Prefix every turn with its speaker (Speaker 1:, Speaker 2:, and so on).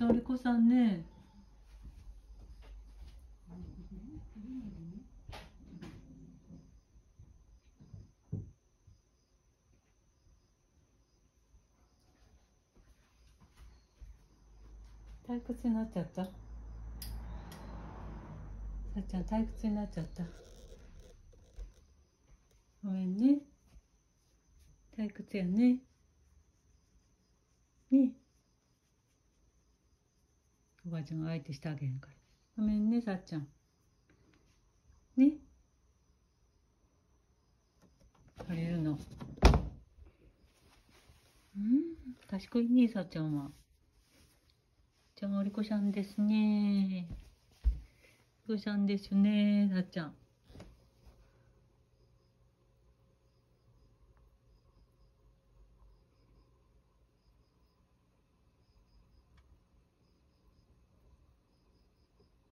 Speaker 1: おりこさんね。退屈になっちゃった。さっちゃん退屈になっちゃった。ごめんね。退屈やね。ね。おばあちゃんが相手してあげへんから。ごめんね、さっちゃん。ね。借りるの。賢いね、さっちゃんは。じゃあ、おりこさんですね。おりこさんですね、さっちゃん。